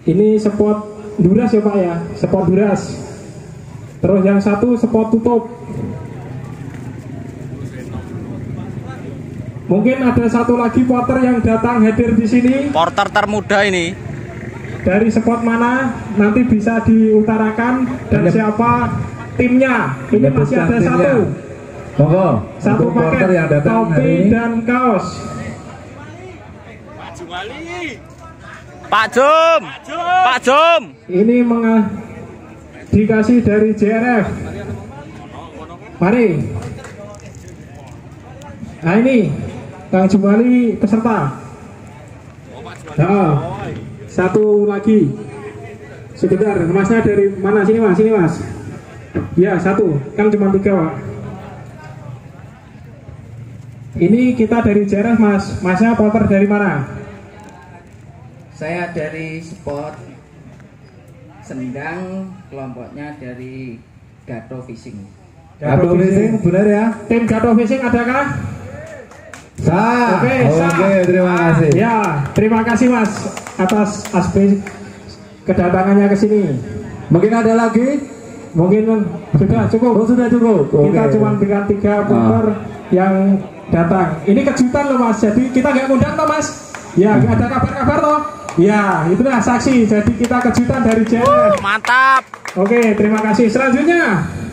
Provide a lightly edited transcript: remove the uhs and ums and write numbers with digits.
Ini spot duras ya Pak ya, spot duras. Terus yang satu spot tutup. Mungkin ada satu lagi porter yang datang hadir di sini. Porter termuda ini. Dari spot mana nanti bisa diutarakan dan siapa timnya. Ini masih ada timnya. Satu. Monggo. Satu paket yang datang topi dan kaos. Pak Jum. Pak Jum. Ini dikasih dari JRF. Mari. Nah ini Kang Jumali peserta. Nah, satu lagi. Sebentar, masnya dari mana? Sini mas, sini mas. Ya satu, kan cuma 3 Pak. Ini kita dari JRF mas. Masnya porter dari mana? Saya dari spot Sendang, kelompoknya dari Gato Fishing. Gato Fishing benar ya? Tim Gato Fishing adakah? Sah. Oke, terima kasih. Ya, terima kasih Mas atas aspek kedatangannya ke sini. Mungkin ada lagi? Mungkin sudah cukup. Oh, sudah cukup. Kita cuma berikan 3 porter yang datang. Ini kejutan loh Mas. Jadi kita nggak ngundang toh Mas. Ya, ada kabar-kabar toh. Ya, itulah saksi. Jadi kita kejutan dari JRF. Mantap. Oke, terima kasih. Selanjutnya